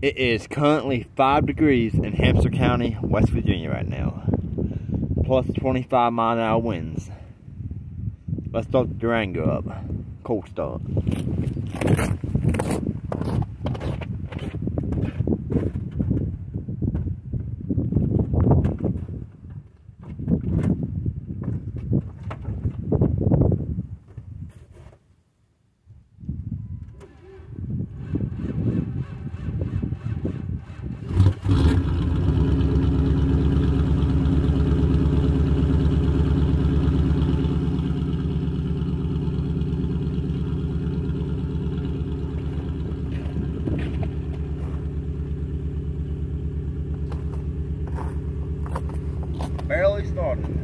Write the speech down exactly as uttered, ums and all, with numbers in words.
It is currently five degrees in Hampshire County, West Virginia right now. Plus twenty-five mile an hour winds. Let's start the Durango up. Cold start. Barely started.